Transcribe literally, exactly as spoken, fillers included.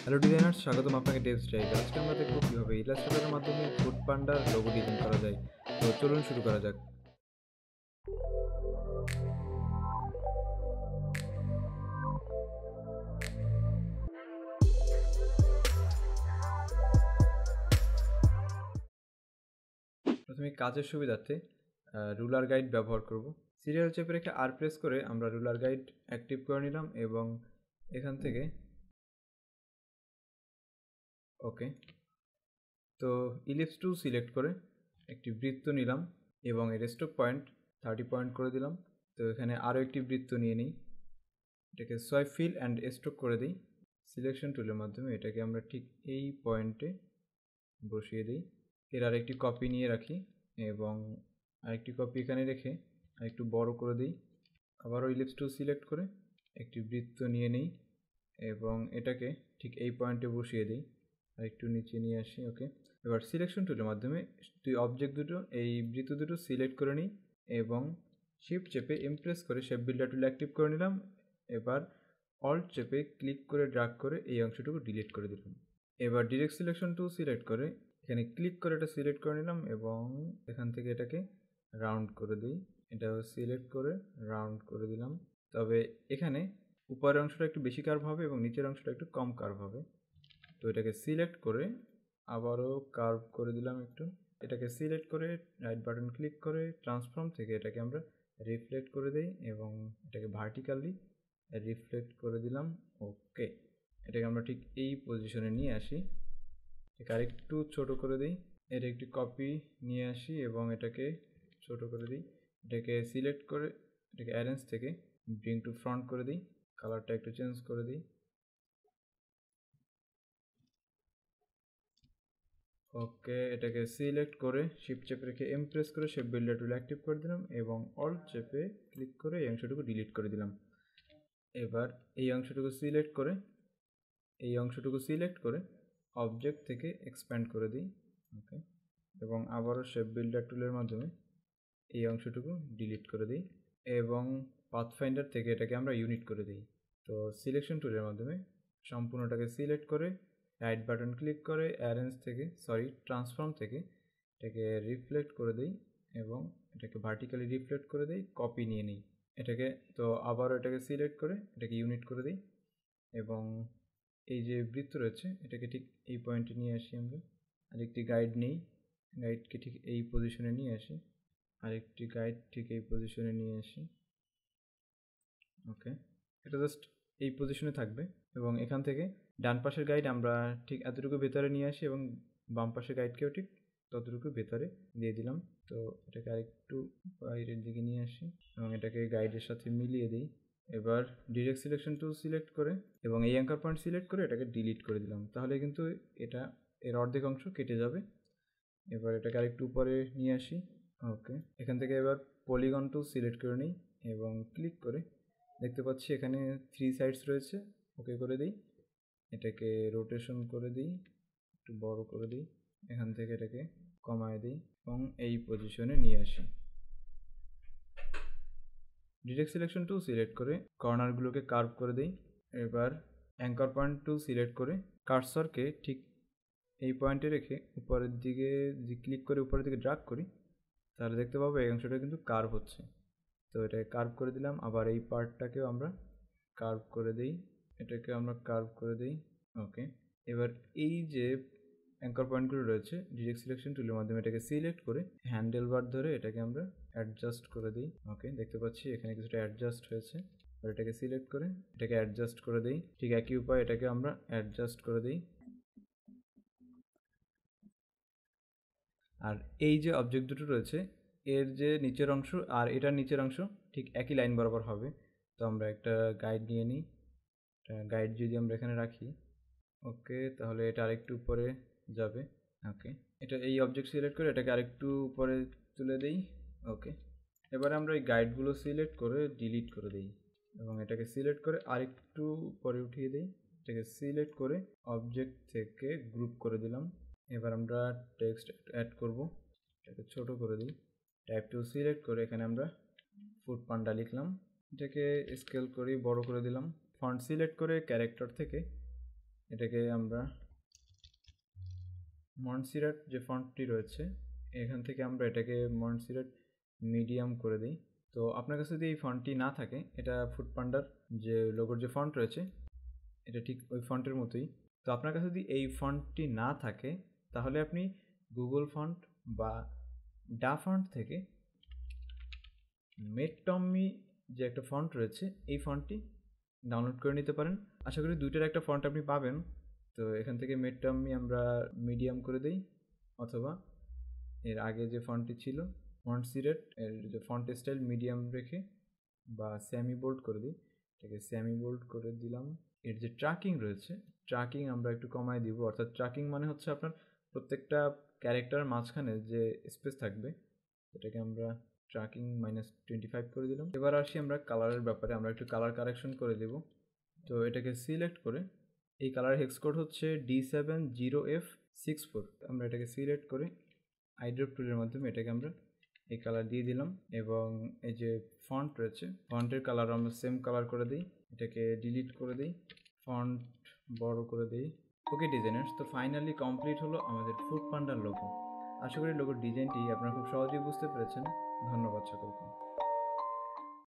Hello designers, স্বাগতম আপনাকে ডেভস drive. আজকে আমরা দেখব কীভাবে ইলাস্ট্রেটরের মাধ্যমে ফুড পান্ডার লোগো ডিজাইন করা যায়। তো চলুন শুরু করা যাক। প্রথমে কাজের সুবিধার্থে রুলার গাইড ব্যবহার করব। সিরিয়াল চেপে রেখে আর প্রেস করে আমরা রুলার গাইড অ্যাক্টিভ করে নিলাম এবং এখান থেকে ওকে। তো ইলিপস টু সিলেক্ট করে একটি বৃত্ত নিলাম এবং এর স্ট্রোক পয়েন্ট থার্টি পয়েন্ট করে দিলাম। তো এখানে আরও একটি বৃত্ত নিয়ে নিই, এটাকে সোয়াইপ ফিল অ্যান্ড স্ট্রোক করে দিই। সিলেকশন টুলের মাধ্যমে এটাকে আমরা ঠিক এই পয়েন্টে বসিয়ে দিই। এর আরেকটি কপি নিয়ে রাখি এবং আরেকটি কপি এখানে রেখে আরেকটু বড় করে দিই। আবারও ইলিপস টু সিলেক্ট করে একটি বৃত্ত নিয়ে নিই এবং এটাকে ঠিক এই পয়েন্টে বসিয়ে দিই, আরেকটু নিচে নিয়ে আসি। ওকে, এবার সিলেকশন টুলের মাধ্যমে দুই অবজেক্ট দুটো এই বৃত্ত দুটো সিলেক্ট করে নিই এবং শিফট চেপে ইমপ্রেস করে শেপ বিল্ডার টুল অ্যাক্টিভ করে নিলাম। এবার অল্ট চেপে ক্লিক করে ড্র্যাগ করে এই অংশটুকু ডিলিট করে দিলাম। এবার ডিরেক্ট সিলেকশন টুল সিলেক্ট করে এখানে ক্লিক করে এটা সিলেক্ট করে নিলাম এবং এখান থেকে এটাকে রাউন্ড করে দিই। এটাও সিলেক্ট করে রাউন্ড করে দিলাম। তবে এখানে উপরের অংশটা একটু বেশি কার্ভ হবে এবং নিচের অংশটা একটু কম কার্ভ হবে। তো এটাকে সিলেক্ট করে আবারও কার্ভ করে দিলাম একটু। এটাকে সিলেক্ট করে রাইট বাটন ক্লিক করে ট্রান্সফর্ম থেকে এটাকে আমরা রিফ্লেক্ট করে দিই এবং এটাকে ভার্টিক্যালি রিফ্লেক্ট করে দিলাম। ওকে, এটাকে আমরা ঠিক এই পজিশনে নিয়ে আসি। এটাকে আরেকটু ছোটো করে দিই। এর একটি কপি নিয়ে আসি এবং এটাকে ছোট করে দিই। এটাকে সিলেক্ট করে এটাকে অ্যারেঞ্জ থেকে ব্রিং টু ফ্রন্ট করে দিই। কালারটা একটু চেঞ্জ করে দিই। ওকে, এটাকে সিলেক্ট করে শিফট চেপে রেখে ইমপ্রেস করে শেপ বিল্ডার টুল অ্যাক্টিভ করে দিলাম এবং অল্ট চেপে ক্লিক করে এই অংশটুকু ডিলিট করে দিলাম। এবার এই অংশটুকু সিলেক্ট করে এই অংশটুকু সিলেক্ট করে অবজেক্ট থেকে এক্সপ্যান্ড করে দিই। ওকে, এবং আবারও শেপ বিল্ডার টুলের মাধ্যমে এই অংশটুকু ডিলিট করে দিই এবং পাথফাইন্ডার থেকে এটাকে আমরা ইউনিট করে দিই। তো সিলেকশন টুলের মাধ্যমে সম্পূর্ণটাকে সিলেক্ট করে রাইট বাটন ক্লিক করে অ্যারেঞ্জ থেকে সরি ট্রান্সফর্ম থেকে এটাকে রিফ্লেক্ট করে দিই এবং এটাকে ভার্টিক্যালি রিফ্লেক্ট করে দিই, কপি নিয়ে নিই এটাকে। তো আবারও এটাকে সিলেক্ট করে এটাকে ইউনিট করে দিই এবং এই যে বৃত্ত রয়েছে এটাকে ঠিক এই পয়েন্টে নিয়ে আসি আমরা। আরেকটি গাইড নিই, গাইডকে ঠিক এই পজিশনে নিয়ে আসি। আরেকটি গাইড ঠিক এই পজিশনে নিয়ে আসি। ওকে, এটা জাস্ট এই পজিশনে থাকবে এবং এখান থেকে ডান পাশের গাইড আমরা ঠিক এতটুকু ভেতরে নিয়ে আসি এবং বাম পাশের গাইডকেও ঠিক ততটুকু ভেতরে দিয়ে দিলাম। তো এটাকে আরেকটু বাইরের দিকে নিয়ে আসি এবং এটাকে গাইডের সাথে মিলিয়ে দিই। এবার ডিরেক্ট সিলেকশন টুল সিলেক্ট করে এবং এই অ্যাঙ্কার পয়েন্ট সিলেক্ট করে এটাকে ডিলিট করে দিলাম। তাহলে কিন্তু এটা এর অর্ধেক অংশ কেটে যাবে। এবার এটাকে আরেকটু উপরে নিয়ে আসি। ওকে, এখান থেকে এবার পলিগন টুল সিলেক্ট করে নিই এবং ক্লিক করে দেখতে পাচ্ছি এখানে থ্রি সাইডস রয়েছে। ওকে করে দিই, এটাকে রোটেশন করে দিই, একটু বড় করে দিই, এখান থেকে এটাকে কমায় দিই এবং এই পজিশনে নিয়ে আসি। ডিরেক্ট সিলেকশন টুল সিলেক্ট করে কর্নারগুলোকে কার্ভ করে দিই। এবার অ্যাঙ্কার পয়েন্ট টুল সিলেক্ট করে কার্সরকে ঠিক এই পয়েন্টে রেখে উপরের দিকে যদি ক্লিক করে উপরের দিকে ড্র্যাগ করি তাহলে দেখতে পাবো এই অংশটা কিন্তু কার্ভ হচ্ছে। তো এটাকে কার্ভ করে দিলাম। আবার এই পার্টটাকেও আমরা কার্ভ করে দিই, এটাকে আমরা কার্ভ করে দিই। ওকে, এবার এই যে অ্যাঙ্কার পয়েন্টগুলো রয়েছে ডিরেক্ট সিলেকশন টুলের মাধ্যমে এটাকে সিলেক্ট করে হ্যান্ডেল বার ধরে এটাকে আমরা অ্যাডজাস্ট করে দিই। ওকে, দেখতে পাচ্ছি এখানে কিছুটা অ্যাডজাস্ট হয়েছে। আর এটাকে সিলেক্ট করে এটাকে অ্যাডজাস্ট করে দিই। ঠিক একই উপায় এটাকে আমরা অ্যাডজাস্ট করে দিই। আর এই যে অবজেক্ট দুটো রয়েছে এর যে নিচের অংশ আর এটার নিচের অংশ ঠিক একই লাইন বরাবর হবে। তো আমরা একটা গাইড নিয়ে নিই, গাইড যদি আমরা এখানে রাখি ওকে তাহলে এটা আরেকটু উপরে যাবে। ওকে, এটা এই অবজেক্ট সিলেক্ট করে এটাকে আরেকটু উপরে তুলে দিই। ওকে, এবারে আমরা এই গাইডগুলো সিলেক্ট করে ডিলিট করে দিই এবং এটাকে সিলেক্ট করে আরেকটু উপরে উঠিয়ে দিই। এটাকে সিলেক্ট করে অবজেক্ট থেকে গ্রুপ করে দিলাম। এবার আমরা টেক্সট অ্যাড করব, এটাকে ছোট করে দিই। টাইপ টু সিলেক্ট করে এখানে আমরা ফুড পান্ডা লিখলাম, এটাকে স্কেল করি বড় করে দিলাম। ফন্ট সিলেক্ট করে ক্যারেক্টার থেকে এটাকে আমরা মন্টসেরাট যে ফন্টটি রয়েছে এখান থেকে আমরা এটাকে মন্টসেরাট মিডিয়াম করে দিই। তো আপনার কাছে যদি এই ফন্টটি না থাকে, এটা ফুডপান্ডার যে লোগোর যে ফন্ট রয়েছে এটা ঠিক ওই ফন্টের মতোই। তো আপনার কাছে যদি এই ফন্টটি না থাকে তাহলে আপনি গুগল ফন্ট বা ডা ফন্ট থেকে মেটটমি যে একটা ফন্ট রয়েছে এই ফন্টটি ডাউনলোড করে নিতে পারেন। আশা করি দুইটার একটা ফন্ট আপনি পাবেন। তো এখান থেকে মেটটমি আমরা মিডিয়াম করে দিই, অথবা এর আগে যে ফন্টটি ছিল মন্টসেরাট এর যে ফন্ট স্টাইল মিডিয়াম রেখে বা সেমি বোল্ড করে দিই, এটাকে সেমি বোল্ড করে দিলাম। এর যে ট্র্যাকিং রয়েছে ট্র্যাকিং আমরা একটু কমায় দিব, অর্থাৎ ট্র্যাকিং মানে হচ্ছে আপনার প্রত্যেকটা ক্যারেক্টার মাঝখানে যে স্পেস থাকবে এটাকে আমরা ট্র্যাকিং মাইনাস টোয়েন্টি ফাইভ করে দিলাম। এবার আসি আমরা কালারের ব্যাপারে, আমরা একটু কালার কারেকশন করে দেব। তো এটাকে সিলেক্ট করে এই কালার হেক্স কোড হচ্ছে D seven zero F six four, আমরা এটাকে সিলেক্ট করে আইড্রপ টুলের মাধ্যমে এটাকে আমরা এই কালার দিয়ে দিলাম। এবং এই যে ফন্ট রয়েছে ফন্টের কালার আমরা সেম কালার করে দিই, এটাকে ডিলিট করে দিই, ফন্ট বড় করে দিই। ওকে ডিজাইনার্স, তো ফাইনালি কমপ্লিট হলো আমাদের ফুডপান্ডার লোগো। আশা করি লোগোর ডিজাইনটি আপনারা খুব সহজেই বুঝতে পেরেছেন। ধন্যবাদ সকলকে।